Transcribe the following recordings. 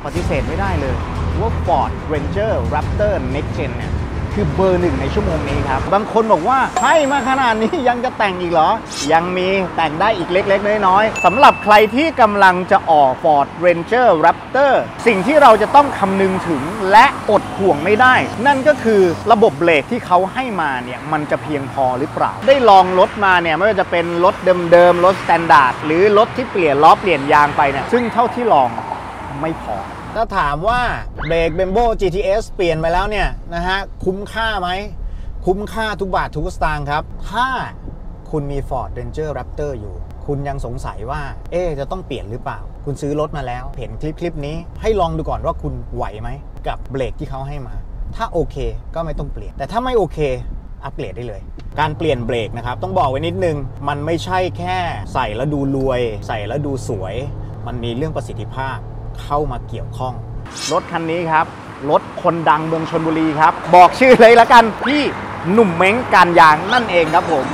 ปฏิเสธไม่ได้เลยว่า Ford Ranger Raptor Next Gen เนี่ยคือเบอร์หนึ่งในชั่วโมงนี้ครับบางคนบอกว่าให้มาขนาดนี้ยังจะแต่งอีกเหรอยังมีแต่งได้อีกเล็กๆน้อยๆสำหรับใครที่กำลังจะออก Ford Ranger Raptor สิ่งที่เราจะต้องคำนึงถึงและอดห่วงไม่ได้นั่นก็คือระบบเบรกที่เขาให้มาเนี่ยมันจะเพียงพอหรือเปล่าได้ลองรถมาเนี่ยไม่ว่าจะเป็นรถเดิมๆรถสแตนดาร์ดหรือรถที่เปลี่ยนล้อเปลี่ยนยางไปเนี่ยซึ่งเท่าที่ลองไม่พอถ้าถามว่าเบรก Brembo GTS เปลี่ยนไปแล้วเนี่ยนะฮะคุ้มค่าไหมคุ้มค่าทุกบาททุกสตางค์ครับถ้าคุณมี Ford Ranger Raptor อยู่คุณยังสงสัยว่าจะต้องเปลี่ยนหรือเปล่าคุณซื้อรถมาแล้วเห็นคลิปนี้ให้ลองดูก่อนว่าคุณไหวไหมกับเบรกที่เขาให้มาถ้าโอเคก็ไม่ต้องเปลี่ยนแต่ถ้าไม่โอเคอัปเกรดได้เลยการเปลี่ยนเบรกนะครับต้องบอกไว้นิดนึงมันไม่ใช่แค่ใส่แล้วดูรวยใส่แล้วดูสวยมันมีเรื่องประสิทธิภาพเข้ามาเกี่ยวข้องรถคันนี้ครับรถคนดังเมืองชลบุรีครับบอกชื่อเลยละกันพี่หนุ่มเม้งการยางนั่นเองครับผม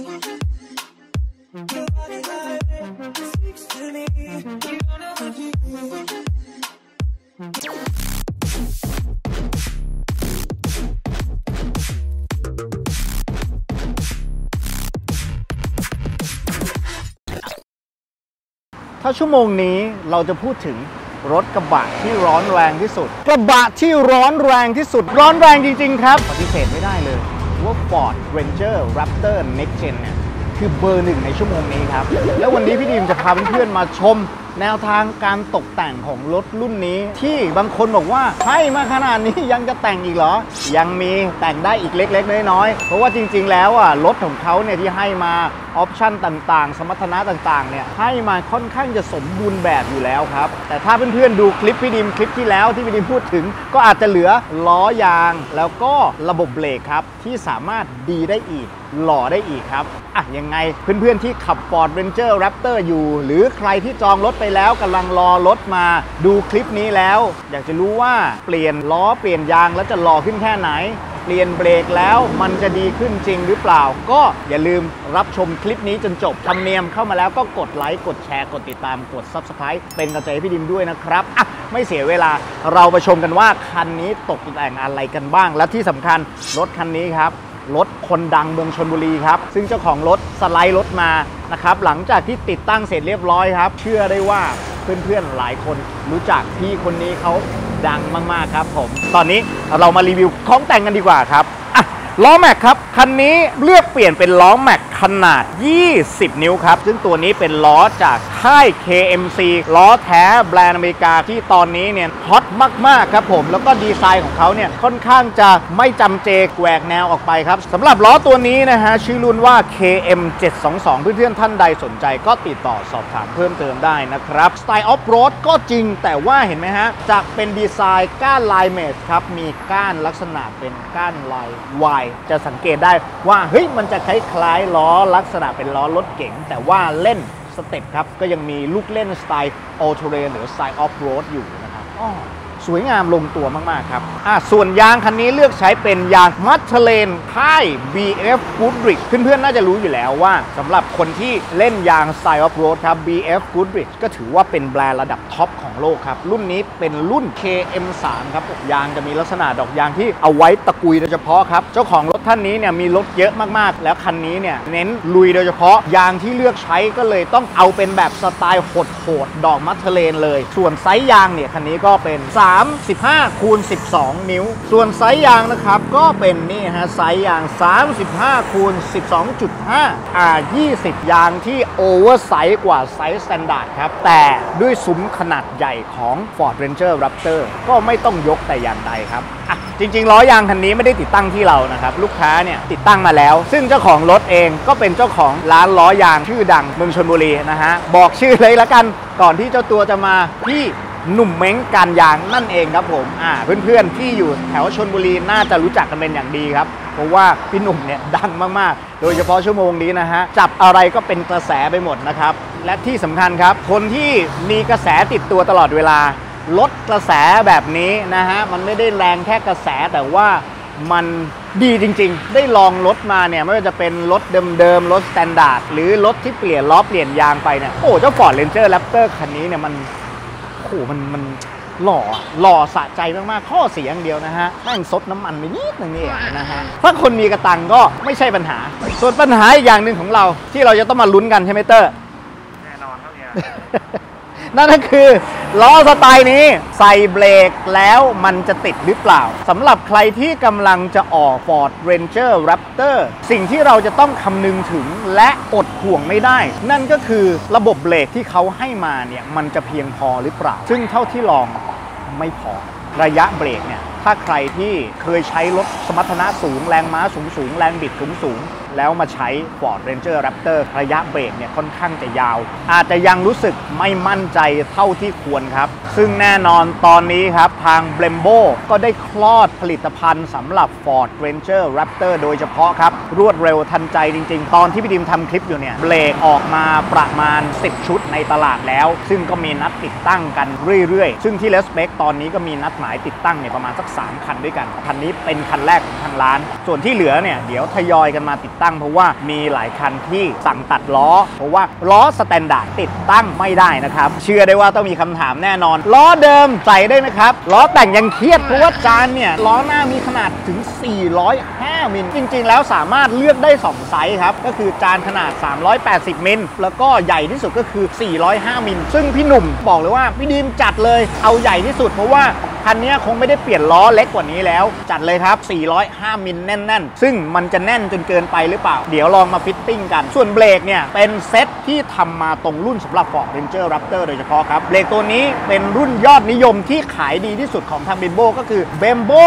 ถ้าชั่วโมงนี้เราจะพูดถึงรถกระบะที่ร้อนแรงที่สุดกระบะที่ร้อนแรงที่สุดร้อนแรงจริงๆครับปฏิเสธไม่ได้เลยว่า Ford Ranger Raptor Next Gen เนี่ยคือเบอร์หนึ่งในชั่วโมงนี้ครับแล้ววันนี้พี่ดีมจะพาเพื่อนๆมาชมแนวทางการตกแต่งของรถรุ่นนี้ที่บางคนบอกว่าให้มาขนาดนี้ยังจะแต่งอีกเหรอยังมีแต่งได้อีกเล็กๆน้อยๆเพราะว่าจริงๆแล้วรถของเขาเนี่ยที่ให้มาออปชั่นต่างๆสมรรถนะต่างๆเนี่ยให้มาค่อนข้างจะสมบูรณ์แบบอยู่แล้วครับแต่ถ้าเพื่อนๆดูคลิปพี่ดิมคลิปที่แล้วที่พี่ดิมพูดถึงก็อาจจะเหลือล้อยางแล้วก็ระบบเบรกครับที่สามารถดีได้อีกหล่อได้อีกครับยังไงเพื่อนๆที่ขับ Ford Ranger Raptor อยู่หรือใครที่จองรถไปแล้วกำลังรอรถมาดูคลิปนี้แล้วอยากจะรู้ว่าเปลี่ยนล้อเปลี่ยนยางแล้วจะหล่อขึ้นแค่ไหนเปลี่ยนเบรกแล้วมันจะดีขึ้นจริงหรือเปล่าก็อย่าลืมรับชมคลิปนี้จนจบธรรมเนียมเข้ามาแล้วก็กดไลค์กดแชร์กดติดตามกด Subscribe เป็นกำลังใจให้พี่ดิมด้วยนะครับไม่เสียเวลาเราไปชมกันว่าคันนี้ตกแต่งอะไรกันบ้างและที่สำคัญรถคันนี้ครับรถคนดังเมืองชลบุรีครับซึ่งเจ้าของรถสไลด์รถมานะครับหลังจากที่ติดตั้งเสร็จเรียบร้อยครับเชื่อได้ว่าเพื่อนๆหลายคนรู้จักพี่คนนี้เขาดังมากๆครับผมตอนนี้เรามารีวิวของแต่งกันดีกว่าครับล้อแม็กครับคันนี้เลือกเปลี่ยนเป็นล้อแม็กขนาด20 นิ้วครับซึ่งตัวนี้เป็นล้อจากค่าย KMC ล้อแท้แบรนด์อเมริกาที่ตอนนี้เนี่ยฮอตมากๆครับผมแล้วก็ดีไซน์ของเขาเนี่ยค่อนข้างจะไม่จำเจแหวกแนวออกไปครับสำหรับล้อตัวนี้นะฮะชื่อรุ่นว่า KM722 เพื่อนๆท่านใดสนใจก็ติดต่อสอบถามเพิ่มเติมได้นะครับสไตล์ออฟโรดก็จริงแต่ว่าเห็นไหมฮะจากเป็นดีไซน์ก้านลายเมสครับมีก้านลักษณะเป็นก้านลายวายจะสังเกตได้ว่าเฮ้ยมันจะคล้ายๆล้อลักษณะเป็นล้อรถเก๋งแต่ว่าเล่นสเต็ปครับก็ยังมีลูกเล่นสไตล์ออลเทเรนหรือสไตล์ออฟโรดอยู่นะครับสวยงามลงตัวมากๆครับส่วนยางคันนี้เลือกใช้เป็นยางมัทเทเลนค่าย BF Goodrich เพื่อนๆน่าจะรู้อยู่แล้วว่าสำหรับคนที่เล่นยางสไตล์ออฟโรดครับ BF Goodrich ก็ถือว่าเป็นแบรนด์ระดับท็อปของโลกครับรุ่นนี้เป็นรุ่น KM3 ครับยางจะมีลักษณะดอกยางที่เอาไว้ตะกุยโดยเฉพาะครับเจ้าของรถท่านนี้เนี่ยมีรถเยอะมากๆแล้วคันนี้เนี่ยเน้นลุยโดยเฉพาะยางที่เลือกใช้ก็เลยต้องเอาเป็นแบบสไตล์โหดๆดอกมัทเทเลนเลยส่วนไซส์ยางเนี่ยคันนี้ก็เป็น35 คูณ 12 นิ้วส่วนไซส์ยางนะครับก็เป็นนี่ฮะไซส์ยาง35 คูณ 12.5 20 ยางที่โอเวอร์ไซส์กว่าไซส์สแตนดาร์ดครับแต่ด้วยซุ้มขนาดใหญ่ของ Ford Ranger Raptor ก็ไม่ต้องยกแต่อย่างใดครับจริงๆล้อยางคันนี้ไม่ได้ติดตั้งที่เรานะครับลูกค้าเนี่ยติดตั้งมาแล้วซึ่งเจ้าของรถเองก็เป็นเจ้าของร้านล้อยางชื่อดังเมืองชลบุรีนะฮะบอกชื่อเลยละกันก่อนที่เจ้าตัวจะมาพี่หนุ่มเม้งการยางนั่นเองครับผมเพื่อนๆที่อยู่แถวชลบุรีน่าจะรู้จักกันเป็นอย่างดีครับเพราะว่าพี่หนุ่มเนี่ยดังมากๆโดยเฉพาะชั่วโมงนี้นะฮะจับอะไรก็เป็นกระแสไปหมดนะครับและที่สำคัญครับคนที่มีกระแสติดตัวตลอดเวลาลดกระแสแบบนี้นะฮะมันไม่ได้แรงแค่กระแสแต่ว่ามันดีจริงๆได้ลองรถมาเนี่ยไม่ว่าจะเป็นรถเดิมๆรถสแตนดาร์ดหรือรถที่เปลี่ยนล้อเปลี่ยนยางไปเนี่ยเจ้า Ford Ranger Raptor คันนี้เนี่ยมันหล่อสะใจมากๆข้อเสียอย่างเดียวนะฮะแม่งซดน้ำมันไปนิดนึงนี่นะฮะถ้าคนมีกระตังก็ไม่ใช่ปัญหาส่วนปัญหาอีกอย่างหนึ่งของเราที่เราจะต้องมาลุ้นกันใช่ไหมเตอร์แน่นอนครับเนี่ยนั่นก็คือล้อสไตล์นี้ใส่เบรกแล้วมันจะติดหรือเปล่าสำหรับใครที่กำลังจะออก Ford Ranger Raptor สิ่งที่เราจะต้องคำนึงถึงและอดห่วงไม่ได้นั่นก็คือระบบเบรกที่เขาให้มาเนี่ยมันจะเพียงพอหรือเปล่าซึ่งเท่าที่ลองไม่พอระยะเบรกเนี่ยถ้าใครที่เคยใช้รถสมรรถนะสูงแรงม้าสูงแรงบิดสูงแล้วมาใช้ Ford Ranger Raptor ระยะเบรกเนี่ยค่อนข้างจะยาวอาจจะยังรู้สึกไม่มั่นใจเท่าที่ควรครับซึ่งแน่นอนตอนนี้ครับทาง Brembo ก็ได้คลอดผลิตภัณฑ์สำหรับ Ford Ranger Raptor โดยเฉพาะครับรวดเร็วทันใจจริงๆตอนที่พี่ดิมทำคลิปอยู่เนี่ยเบรกออกมาประมาณ10ชุดในตลาดแล้วซึ่งก็มีนัดติดตั้งกันเรื่อยๆซึ่งที่ Respect ตอนนี้ก็มีนัดหมายติดตั้งเนี่ยประมาณสัก3คันด้วยกันคันนี้เป็นคันแรกของทางร้านส่วนที่เหลือเนี่ยเดี๋ยวทยอยกันมาติดตั้งเพราะว่ามีหลายคันที่สั่งตัดล้อเพราะว่าล้อสแตนดาร์ดติดตั้งไม่ได้นะครับเชื่อได้ว่าต้องมีคำถามแน่นอนล้อเดิมใส่ได้ไหมครับล้อแต่งยังเครียดเพราะว่าจานเนี่ยล้อหน้ามีขนาดถึง405มิลจริงๆแล้วสามารถเลือกได้2ไซส์ครับก็คือจานขนาด380มิลแล้วก็ใหญ่ที่สุดก็คือ405มิลซึ่งพี่หนุ่มบอกเลยว่าพี่ดีมจัดเลยเอาใหญ่ที่สุดเพราะว่าคันนี้คงไม่ได้เปลี่ยนล้อเล็กกว่านี้แล้วจัดเลยครับ405มิลแน่นๆซึ่งมันจะแน่นจนเกินไปหรือเปล่าเดี๋ยวลองมาฟิตติ้งกันส่วนเบรกเนี่ยเป็นเซตที่ทำมาตรงรุ่นสำหรับ Ford Ranger Raptor โดยเฉพาะครับเบรกตัวนี้เป็นรุ่นยอดนิยมที่ขายดีที่สุดของทาง Brembo ก็คือ Brembo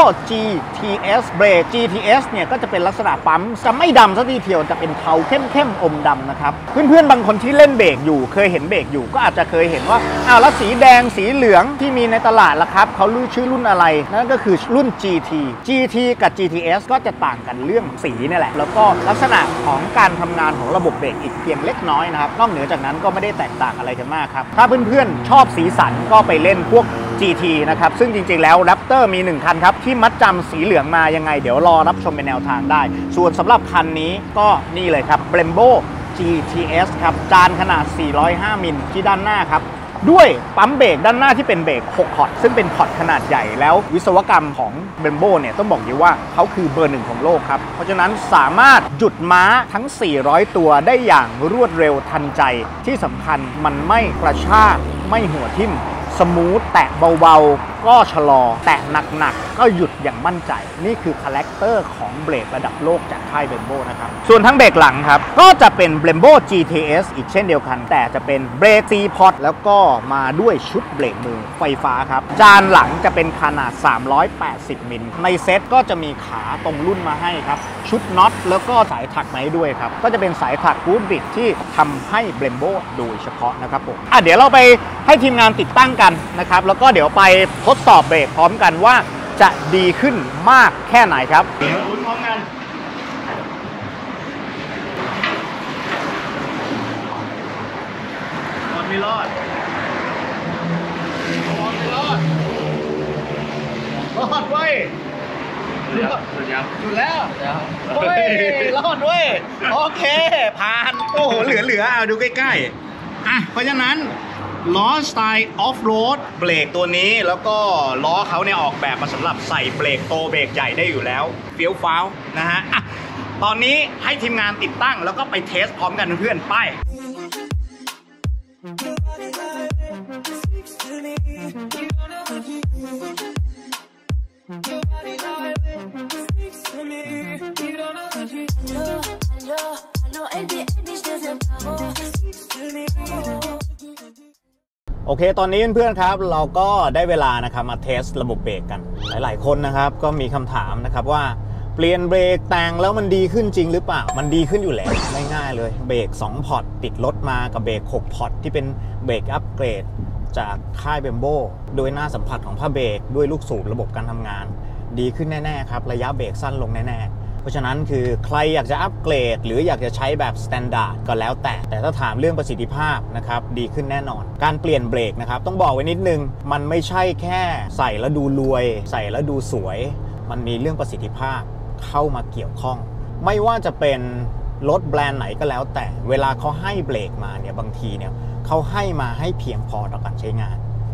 GTS เบรก GTS เนี่ยก็จะเป็นลักษณะปั๊มจะไม่ดำซะทีเดียวจะเป็นเทาเข้มๆอมดำนะครับเพื่อนๆบางคนที่เล่นเบรกอยู่เคยเห็นเบรกอยู่ก็อาจจะเคยเห็นว่าอ้าวแล้วสีแดงสีเหลืองที่มีในตลาดล่ะครับเขาชื่อรุ่นอะไรนั่นก็คือรุ่น GT กับ GTS ก็จะต่างกันเรื่องสีนี่แหละแล้วก็ลักษณะของการทำงานของระบบเบรกอีกเพียงเล็กน้อยนะครับนอกเหนือจากนั้นก็ไม่ได้แตกต่างอะไรกันมากครับถ้าเพื่อนๆชอบสีสันก็ไปเล่นพวก GT นะครับซึ่งจริงๆแล้ว Raptor มี1คันครับที่มัดจำสีเหลืองมายังไงเดี๋ยวรอรับชมเป็นแนวทางได้ส่วนสำหรับคันนี้ก็นี่เลยครับ Brembo GTS ครับจานขนาด405มิลที่ด้านหน้าครับด้วยปั๊มเบรกด้านหน้าที่เป็นเบรก6พอร์ตซึ่งเป็นพอร์ตขนาดใหญ่แล้ววิศวกรรมของ Brembo เนี่ยต้องบอกอยู่ว่าเขาคือเบอร์1ของโลกครับเพราะฉะนั้นสามารถหยุดม้าทั้ง400ตัวได้อย่างรวดเร็วทันใจที่สำคัญมันไม่กระชากไม่หัวทิ่มสมูทแตะเบาๆก็ชะลอแตะหนักๆก็หยุดอย่างมั่นใจนี่คือคาแรคเตอร์ของเบรกระดับโลกจากค่าย Brembo นะครับส่วนทั้งเบรกหลังครับก็จะเป็น Brembo GTS อีกเช่นเดียวกันแต่จะเป็นเบรก 4 พอร์ตแล้วก็มาด้วยชุดเบรกมือไฟฟ้าครับจานหลังจะเป็นขนาด380มิลในเซ็ตก็จะมีขาตรงรุ่นมาให้ครับชุดน็อตแล้วก็สายถักมาให้ด้วยครับก็จะเป็นสายถักกู๊ดบิดที่ทำให้ Brembo โดยเฉพาะนะครับผมเดี๋ยวเราไปให้ทีมงานติดตั้งกันนะครับแล้วก็เดี๋ยวไปทดสอบเบรกพร้อมกันว่าจะดีขึ้นมากแค่ไหนครับเดี๋ยวลุ้นพร้อมกันรอดไม่รอดรอดเว้ยจุดแล้วเฮ้ยรอดเว้ยโอเคผ่านโอ้โหเหลือเอาดูใกล้ๆเพราะฉะนั้นล้อสไตล์ออฟโรดเบรกตัวนี้แล้วก็ล้อเขาเนี่ยออกแบบมาสำหรับใส่เบรกโตเบรกใหญ่ได้อยู่แล้วเฟี้ยวฟ้าวนะฮะตอนนี้ให้ทีมงานติดตั้งแล้วก็ไปเทสพร้อมกันเพื่อนไปโอเคตอนนี้เพื่อนๆครับเราก็ได้เวลานะครับมาเทสระบบเบรกกันหลายๆคนนะครับก็มีคำถามนะครับว่าเปลี่ยนเบรกแต่งแล้วมันดีขึ้นจริงหรือเปล่ามันดีขึ้นอยู่แล้วง่ายๆเลยเบรก2พอร์ตติดรถมากับเบรก6พอร์ตที่เป็นเบรกอัปเกรดจากค่าย Brembo โดยหน้าสัมผัสของผ้าเบรกด้วยลูกสูบระบบการทำงานดีขึ้นแน่ๆครับระยะเบรกสั้นลงแน่ๆเพราะฉะนั้นคือใครอยากจะอัปเกรดหรืออยากจะใช้แบบสแตนดาร์ดก็แล้วแต่ถ้าถามเรื่องประสิทธิภาพนะครับดีขึ้นแน่นอนการเปลี่ยนเบรกนะครับต้องบอกไว้นิดนึงมันไม่ใช่แค่ใส่แล้วดูรวยใส่แล้วดูสวยมันมีเรื่องประสิทธิภาพเข้ามาเกี่ยวข้องไม่ว่าจะเป็นรถแบรนด์ไหนก็แล้วแต่เวลาเขาให้เบรกมาเนี่ยบางทีเนี่ยเขาให้มาให้เพียงพอต่อการใช้งาน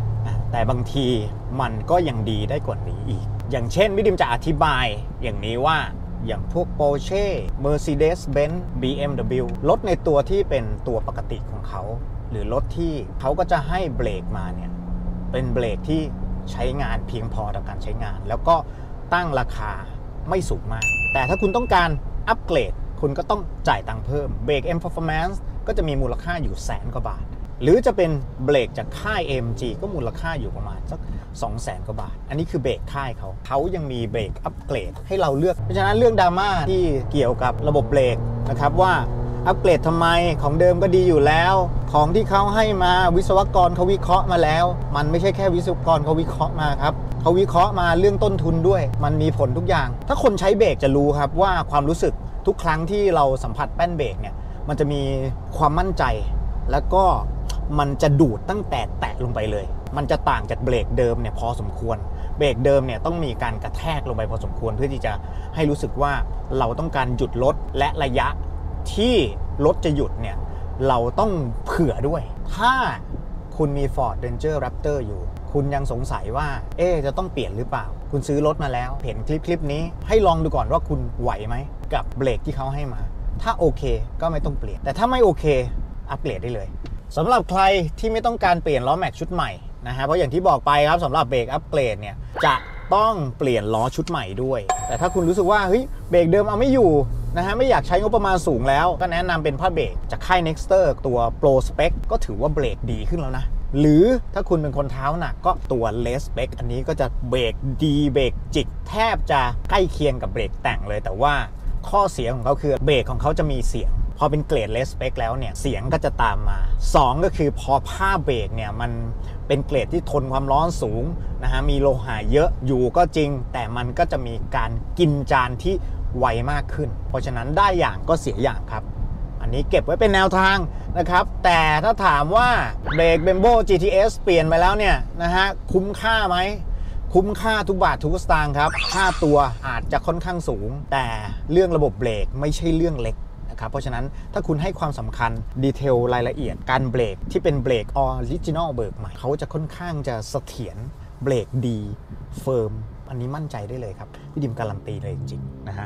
แต่บางทีมันก็ยังดีได้กว่านี้อีกอย่างเช่นพี่ดิมจะอธิบายอย่างนี้ว่าอย่างพวก Porsche Mercedes-Benz BMW รถในตัวที่เป็นตัวปกติของเขาหรือรถที่เขาก็จะให้เบรกมาเนี่ยเป็นเบรกที่ใช้งานเพียงพอต่อการใช้งานแล้วก็ตั้งราคาไม่สูงมากแต่ถ้าคุณต้องการอัปเกรดคุณก็ต้องจ่ายตังค์เพิ่มเบรก M Performance ก็จะมีมูลค่าอยู่100,000 กว่าบาทหรือจะเป็นเบรกจากค่าย AMG ก็มูลค่าอยู่ประมาณสัก 200,000 กว่าบาทอันนี้คือเบรกค่ายเขายังมีเบรกอัปเกรดให้เราเลือกเพราะฉะนั้นเรื่องดราม่าที่เกี่ยวกับระบบเบรกนะครับว่าอัปเกรดทำไมของเดิมก็ดีอยู่แล้วของที่เขาให้มาวิศวกรเขาวิเคราะห์มาแล้วมันไม่ใช่แค่วิศวกรเขาวิเคราะห์มาครับเขาวิเคราะห์มาเรื่องต้นทุนด้วยมันมีผลทุกอย่างถ้าคนใช้เบรกจะรู้ครับว่าความรู้สึกทุกครั้งที่เราสัมผัสแป้นเบรกเนี่ยมันจะมีความมั่นใจแล้วก็มันจะดูดตั้งแต่แตะลงไปเลยมันจะต่างจากเบรกเดิมเนี่ยพอสมควรเบรกเดิมเนี่ยต้องมีการกระแทกลงไปพอสมควรเพื่อที่จะให้รู้สึกว่าเราต้องการหยุดรถและระยะที่รถจะหยุดเนี่ยเราต้องเผื่อด้วยถ้าคุณมี Ford Ranger Raptor อยู่คุณยังสงสัยว่าจะต้องเปลี่ยนหรือเปล่าคุณซื้อรถมาแล้วเห็นคลิปนี้ให้ลองดูก่อนว่าคุณไหวไหมกับเบรกที่เขาให้มาถ้าโอเคก็ไม่ต้องเปลี่ยนแต่ถ้าไม่โอเคอัปเกรดได้เลยสำหรับใครที่ไม่ต้องการเปลี่ยนล้อแม็กชุดใหม่นะฮะเพราะอย่างที่บอกไปครับสำหรับเบรกอัปเกรดเนี่ยจะต้องเปลี่ยนล้อชุดใหม่ด้วยแต่ถ้าคุณรู้สึกว่าเฮ้ยเบรกเดิมเอาไม่อยู่นะฮะไม่อยากใช้งบประมาณสูงแล้วก็แนะนำเป็นผ้าเบรกจากค่าย Nexter ตัว Pro Spec ก็ถือว่าเบรกดีขึ้นแล้วนะหรือถ้าคุณเป็นคนเท้าหนักก็ตัว Less Spec อันนี้ก็จะเบรกดีเบรกจิกแทบจะใกล้เคียงกับเบรกแต่งเลยแต่ว่าข้อเสียของเขาคือเบรกของเขาจะมีเสียงพอเป็นเกรด Less Spec แล้วเนี่ยเสียงก็จะตามมา2ก็คือพอผ้าเบรกเนี่ยมันเป็นเกรดที่ทนความร้อนสูงนะฮะมีโลหะเยอะอยู่ก็จริงแต่มันก็จะมีการกินจานที่ไวมากขึ้นเพราะฉะนั้นได้อย่างก็เสียอย่างครับอันนี้เก็บไว้เป็นแนวทางนะครับแต่ถ้าถามว่าเบรก Brembo GTS เปลี่ยนไปแล้วเนี่ยนะฮะคุ้มค่าไหมคุ้มค่าทุกบาททุกสตางค์ครับค่าตัวอาจจะค่อนข้างสูงแต่เรื่องระบบเบรกไม่ใช่เรื่องเล็กนะครับเพราะฉะนั้นถ้าคุณให้ความสำคัญดีเทลรายละเอียดการเบรกที่เป็นเบรกออริจินอลเบรกใหม่เขาจะค่อนข้างจะเสถียรเบรกดีเฟิร์มอันนี้มั่นใจได้เลยครับพี่ดิมการันตีเลยจริงๆนะฮะ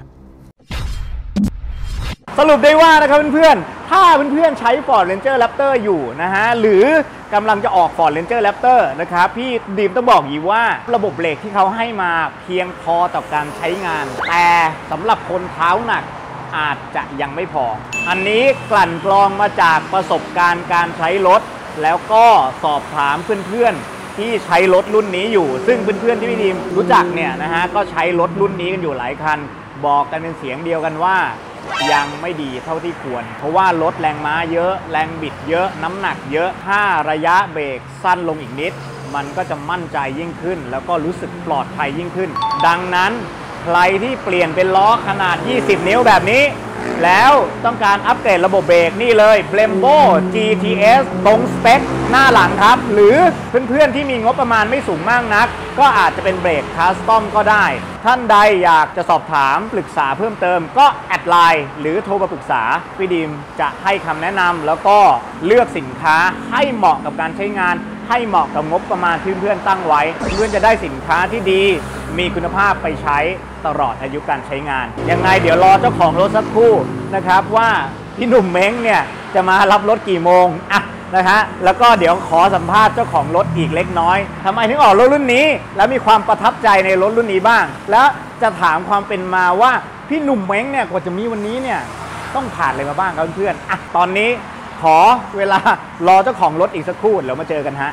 สรุปได้ว่านะครับเพื่อนๆถ้าเพื่อนๆใช้ Ford Ranger Raptor อยู่นะฮะหรือกำลังจะออก Ford Ranger Raptor นะครับพี่ดิมต้องบอกอย่างนี้ว่าระบบเบรกที่เขาให้มาเพียงพอต่อการใช้งานแต่สำหรับคนเท้าหนักอาจจะยังไม่พออันนี้กลั่นกรองมาจากประสบการณ์การใช้รถแล้วก็สอบถามเพื่อนๆที่ใช้รถรุ่นนี้อยู่ซึ่งเพื่อนๆที่พี่ดิมรู้จักเนี่ยนะฮะก็ใช้รถรุ่นนี้กันอยู่หลายคันบอกกันเป็นเสียงเดียวกันว่ายังไม่ดีเท่าที่ควรเพราะว่ารถแรงม้าเยอะแรงบิดเยอะน้ำหนักเยอะถ้าระยะเบรกสั้นลงอีกนิดมันก็จะมั่นใจยิ่งขึ้นแล้วก็รู้สึกปลอดภัยยิ่งขึ้นดังนั้นใครที่เปลี่ยนเป็นล้อขนาด20 นิ้วแบบนี้แล้วต้องการอัปเกรดระบบเบรกนี่เลย Brembo GTS ตรงสเปคหน้าหลังครับหรือเพื่อนๆที่มีงบประมาณไม่สูงมากนักก็อาจจะเป็นเบรกคัสตอมก็ได้ท่านใดอยากจะสอบถามปรึกษาเพิ่มเติมก็แอดไลน์หรือโทรมาปรึกษาพี่ดิมจะให้คำแนะนำแล้วก็เลือกสินค้าให้เหมาะกับการใช้งานให้เหมาะกับงบประมาณที่เพื่อนตั้งไว้เพื่อนจะได้สินค้าที่ดีมีคุณภาพไปใช้ตลอดอายุการใช้งานยังไงเดี๋ยวรอเจ้าของรถสักครู่นะครับว่าพี่หนุ่มเม้งเนี่ยจะมารับรถกี่โมงนะฮะแล้วก็เดี๋ยวขอสัมภาษณ์เจ้าของรถอีกเล็กน้อยทำไมถึงออกรถรุ่นนี้แล้วมีความประทับใจในรถรุ่นนี้บ้างแล้วจะถามความเป็นมาว่าพี่หนุ่มเม้งเนี่ยกว่าจะมีวันนี้เนี่ยต้องผ่านอะไรมาบ้างครับเพื่อนตอนนี้ขอเวลารอเจ้าของรถอีกสักครู่แล้วมาเจอกันฮะ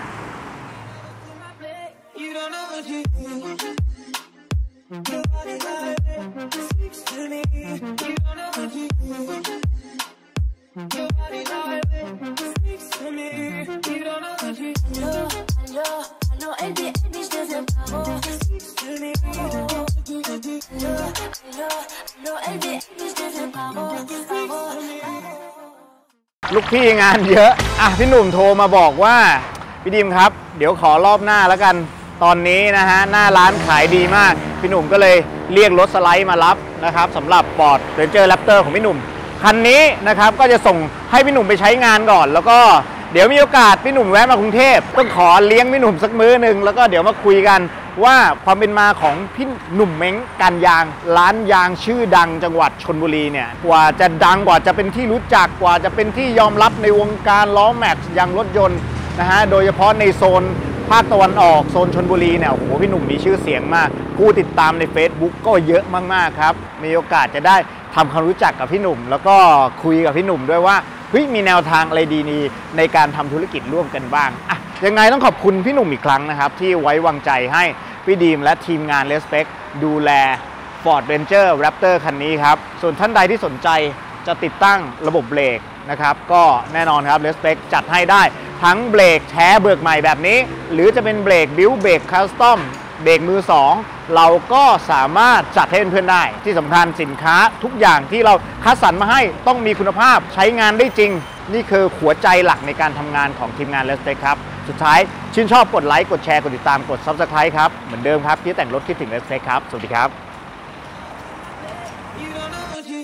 ลูกพี่งานเยอะพี่หนุ่มโทรมาบอกว่าพี่ดิมครับเดี๋ยวขอรอบหน้าแล้วกันตอนนี้นะฮะหน้าร้านขายดีมากพี่หนุ่มก็เลยเรียกรถสไลด์มารับนะครับสำหรับ Ford Ranger Raptor ของพี่หนุ่มคันนี้นะครับก็จะส่งให้พี่หนุ่มไปใช้งานก่อนแล้วก็เดี๋ยวมีโอกาสพี่หนุ่มแวะมากรุงเทพต้องขอเลี้ยงพี่หนุ่มสักมื้อหนึ่งแล้วก็เดี๋ยวมาคุยกันว่าความเป็นมาของพี่หนุ่มเม้งการยางร้านยางชื่อดังจังหวัดชลบุรีเนี่ยกว่าจะดังกว่าจะเป็นที่รู้จักกว่าจะเป็นที่ยอมรับในวงการล้อแม็กซ์ยางรถยนต์นะฮะโดยเฉพาะในโซนภาคตะวันออกโซนชลบุรีเนี่ยโอ้โหพี่หนุ่มมีชื่อเสียงมากผู้ติดตามใน Facebook ก็เยอะมากๆครับมีโอกาสจะได้ทำความรู้จักกับพี่หนุ่มแล้วก็คุยกับพี่หนุ่มด้วยว่าเฮ้ยมีแนวทางอะไรดีนี้ในการทำธุรกิจร่วมกันบ้างอ่ะยังไงต้องขอบคุณพี่หนุ่มอีกครั้งนะครับที่ไว้วางใจให้พี่ดีมและทีมงาน Respect ดูแล Ford Ranger Raptor คันนี้ครับส่วนท่านใดที่สนใจจะติดตั้งระบบเบรกนะครับก็แน่นอนครับ Respect จัดให้ได้ทั้งเบรกแท้เบิกใหม่แบบนี้หรือจะเป็นเบรกบิวเบรกคัสตอมเบรกมือ2เราก็สามารถจัดให้เพื่อนๆได้ที่สำคัญสินค้าทุกอย่างที่เราคัดสรรมาให้ต้องมีคุณภาพใช้งานได้จริงนี่คือหัวใจหลักในการทำงานของทีมงาน Respect ครับสุดท้ายชื่นชอบกดไลค์กดแชร์กดติดตามกด Subscribe ครับเหมือนเดิมครับที่แต่งรถคิดถึง Respect ครับสวัสดี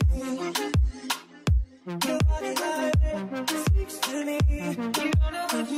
ครับ